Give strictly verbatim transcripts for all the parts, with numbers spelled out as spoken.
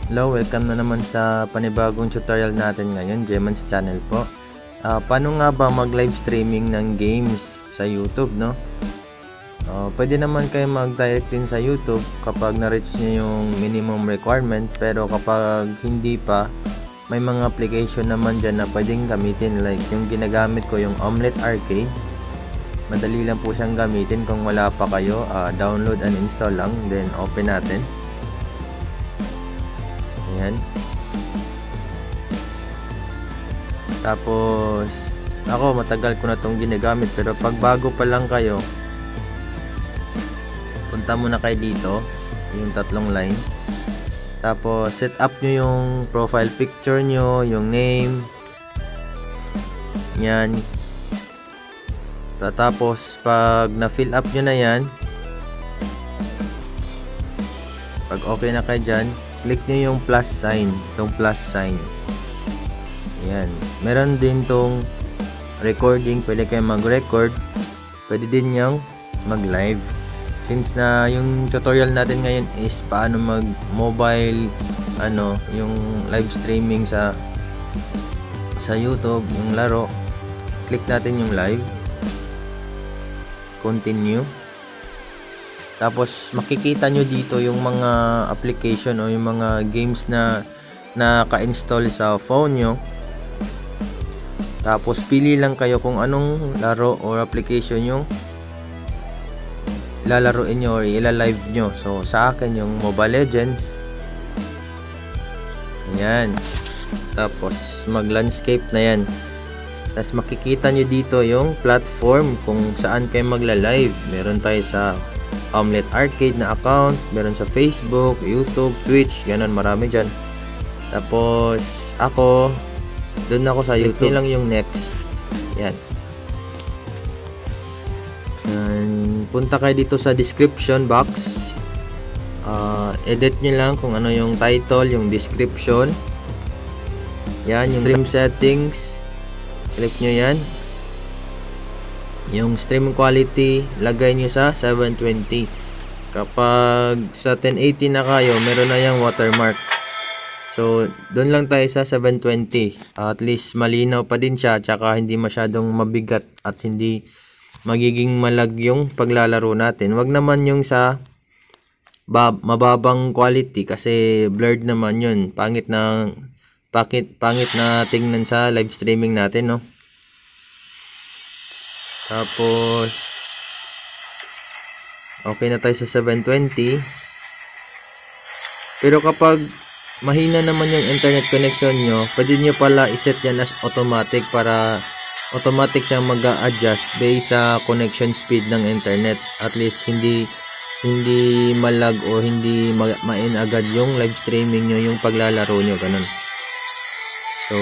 Hello, welcome na naman sa panibagong tutorial natin ngayon, Gemans Channel po. Uh, paano nga ba mag-live streaming ng games sa YouTube, no? Uh, pwede naman kayo mag-direct din sa YouTube kapag na-reach nyo yung minimum requirement, pero kapag hindi pa, may mga application naman dyan na pwedeng gamitin, like yung ginagamit ko, yung Omelette Arcade. Madali lang po siyang gamitin kung wala pa kayo. Uh, download and install lang, then open natin. Ayan. Tapos ako matagal ko na tong ginagamit, pero pag bago pa lang kayo, punta muna kayo dito, yung tatlong line. Tapos set up nyo yung profile picture nyo, yung name. Yan. Tapos pag na fill up nyo na yan, pag okay na kayo dyan, click nyo yung plus sign, itong plus sign. Ayan. Meron din tong recording, pwede kayo mag-record, pwede din yung mag-live. Since na yung tutorial natin ngayon is paano mag-mobile, ano, yung live streaming sa sa YouTube, yung laro, click natin yung live, continue. Tapos makikita nyo dito yung mga application o yung mga games na naka-install sa phone nyo. Tapos pili lang kayo kung anong laro o application yung lalaruin nyo or ila-live nyo. So sa akin yung Mobile Legends. Ayan. Tapos mag-landscape na yan. Tapos makikita nyo dito yung platform kung saan kayo magla-live. Meron tayo sa Omelette Arcade na account, meron sa Facebook, YouTube, Twitch, ganun, marami dyan. Tapos ako, doon ako sa YouTube lang yung next. Yan. And, punta kayo dito sa description box. Uh, edit nyo lang kung ano yung title, yung description. Yan, yung stream settings. Click nyo yan. Yung stream quality, lagay nyo sa seven twenty. Kapag sa ten eighty na kayo, meron na yung watermark. So, doon lang tayo sa seven twenty. At least malinaw pa din siya, tsaka hindi masyadong mabigat at hindi magiging malag yung paglalaro natin. Wag naman yung sa mababang quality kasi blurred naman yun. Pangit na pangit, pangit na tingnan sa live streaming natin, no? Tapos okay na tayo sa seven twenty. Pero kapag mahina naman yung internet connection nyo, pwede nyo pala iset yan as automatic para automatic siyang mag-a-adjust based sa connection speed ng internet. At least hindi hindi malag o hindi ma-in agad yung live streaming nyo, yung paglalaro nyo, ganun. So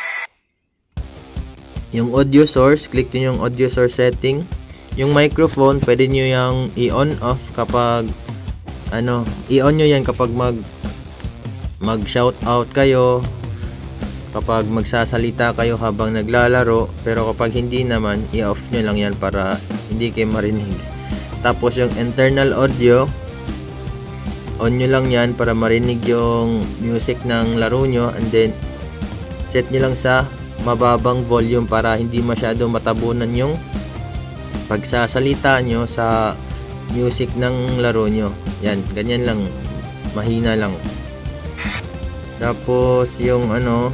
yung audio source, click nyo yung audio source setting. Yung microphone, pwede nyo yung i-on off kapag ano, i-on nyo yan kapag mag mag shout out kayo, kapag magsasalita kayo habang naglalaro. Pero kapag hindi naman, i-off nyo lang yan para hindi kayo marinig. Tapos yung internal audio, on nyo lang yan para marinig yung music ng laro nyo. And then set nyo lang sa mababang volume para hindi masyado matabunan yung pagsasalita nyo sa music ng laro nyo. Yan, ganyan lang, mahina lang. Tapos yung ano,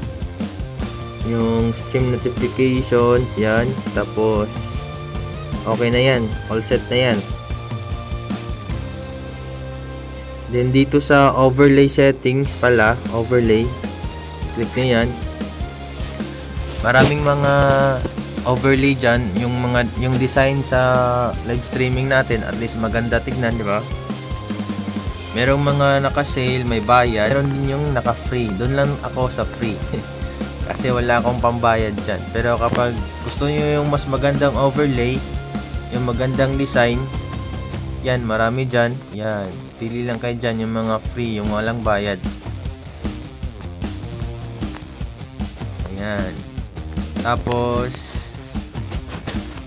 yung stream notifications, yan. Tapos okay na yan, all set na yan. Then dito sa overlay settings pala, overlay, click nyo yan. Maraming mga overlay dyan, yung mga yung design sa live streaming natin, at least maganda tignan, di ba? Merong mga naka-sale, may bayad. Meron din yung naka-free. Doon lang ako sa free. Kasi wala akong pambayad dyan. Pero kapag gusto niyo yung mas magandang overlay, yung magandang design, yan, marami dyan. Yan, pili lang kayo dyan yung mga free, yung walang bayad. Ayan. Tapos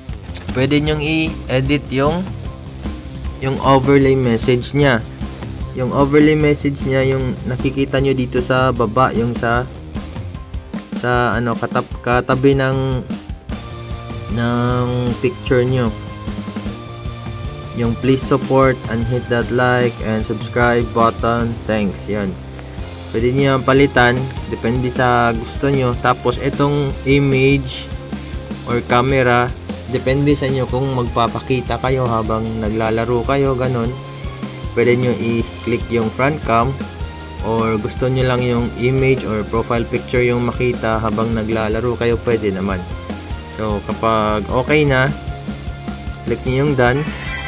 pwede nyong i-edit yung yung overlay message nya. yung overlay message niya, yung nakikita nyo dito sa baba, yung sa sa ano katap, katabi ng ng picture nyo, yung please support and hit that like and subscribe button, thanks. Yan, pwede nyo yung palitan depende sa gusto nyo. Tapos itong image or camera, depende sa inyo kung magpapakita kayo habang naglalaro kayo, ganon. Pwede nyo i-click yung front cam, or gusto nyo lang yung image or profile picture yung makita habang naglalaro kayo, pwede naman. So kapag okay na, click nyo yung done,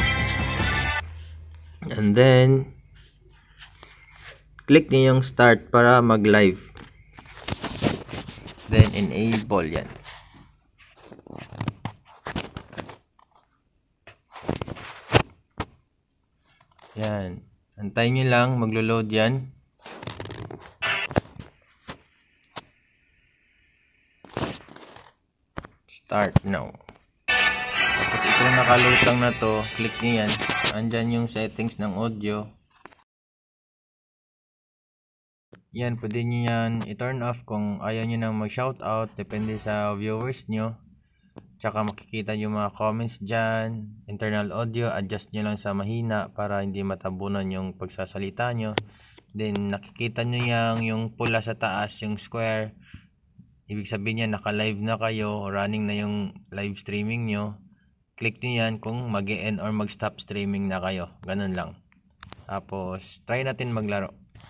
and then click nyo yung start para mag live, then enable yan. Yan, antayin nyo lang, maglo-load yan. Start now. Tapos itong nakalutang na to, click nyo yan. Andyan yung settings ng audio. Yan, pwede nyo yan i-turn off kung ayaw nyo nang mag-shoutout, depende sa viewers nyo. Tsaka makikita yung mga comments dyan. Internal audio, adjust nyo lang sa mahina para hindi matabunan yung pagsasalita nyo. Then nakikita nyo yang yung pula sa taas, yung square. Ibig sabihin niya naka-live na kayo, running na yung live streaming nyo. Click nyo yan kung mag-e-end or mag-stop streaming na kayo. Ganun lang. Tapos try natin maglaro.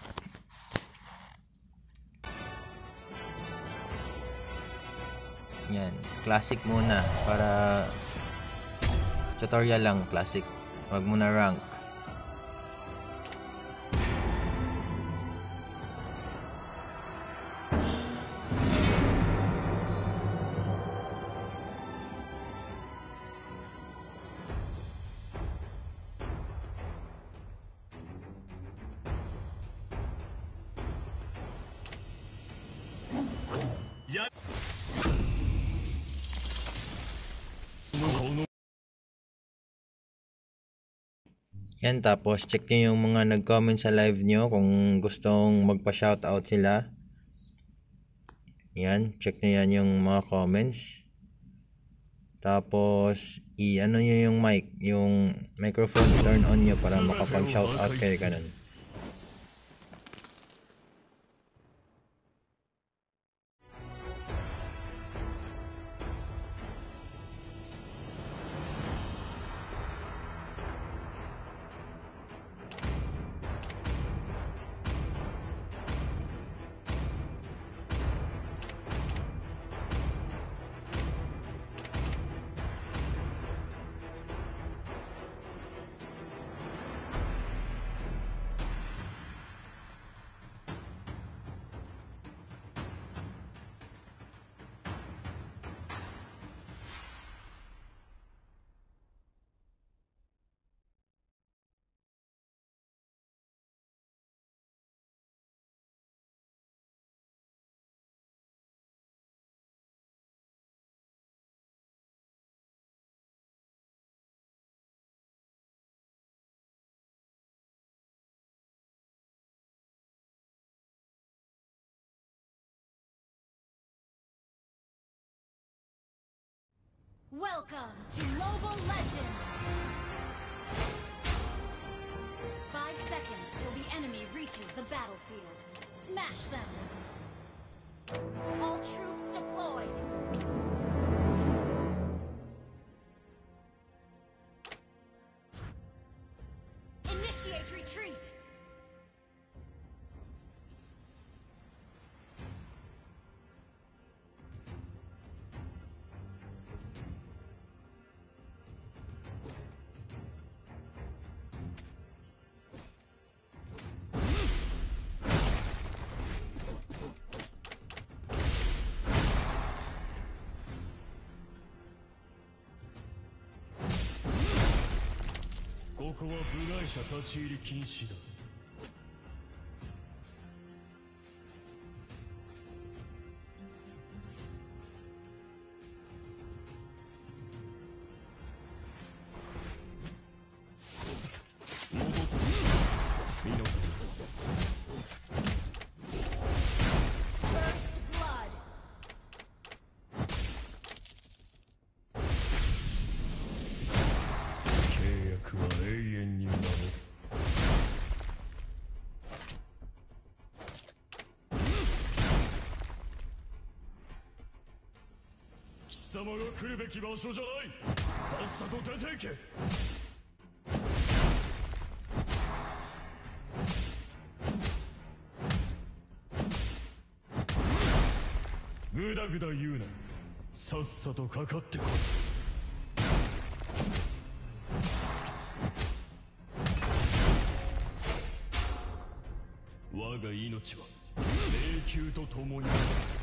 Yan, classic muna para tutorial lang, classic. Wag muna rank. Yan, tapos check nyo yung mga nag-comment sa live nyo kung gustong magpa-shoutout sila. Yan, check nyo yan yung mga comments. Tapos i-ano nyo yung mic, yung microphone, turn on nyo para makapag-shoutout kayo, ganun. Welcome to Mobile Legends! Five seconds till the enemy reaches the battlefield. Smash them! All troops deployed! Initiate retreat! 様が来るべき場所じゃない。さっさと出ていけ。ぐだぐだ言うな。さっさとかかってこい。我が命は永久と共にある。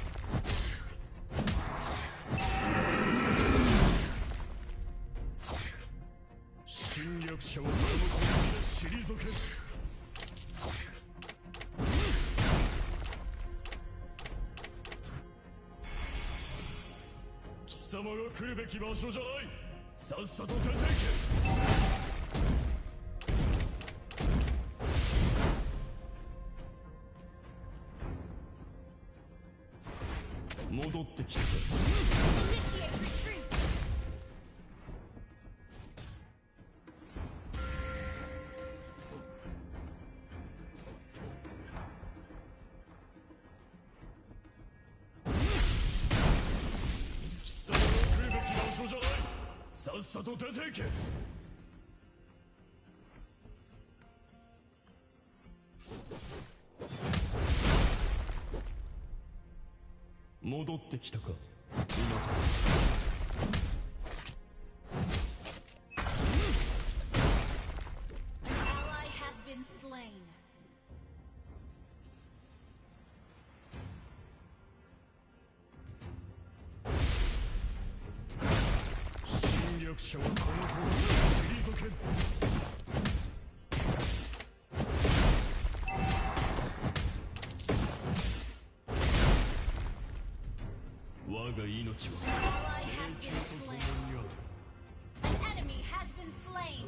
侵略者はこの拳で退ける。貴様が来るべき場所じゃない。さっさと出ていけ。戻ってきて。 Initiate retreat. 貴様が来るべき場所じゃない。さっさと出ていけ。戻ってきたか。 An ally has been slain. 侵略者はこの拳で退ける。我が命は An ally has 永久 been と共 slain. にある。 An enemy has been slain.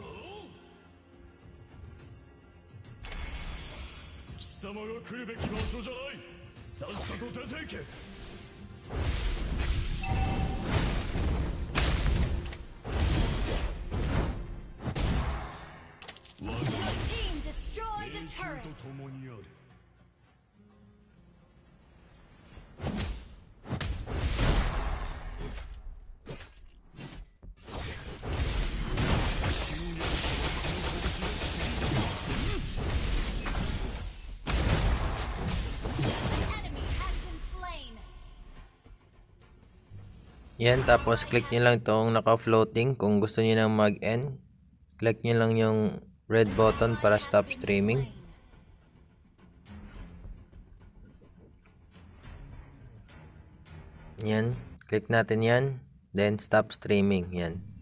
貴様が来るべき場所じゃない。さっさと出ていけ。我が Your team destroyed 永 a 久 turret. と共にある。 Yan, tapos click nyo lang tong naka-floating. Kung gusto nyo nang mag-end, click nyo lang yung red button para stop streaming. Yan, click natin yan, then stop streaming. Yan.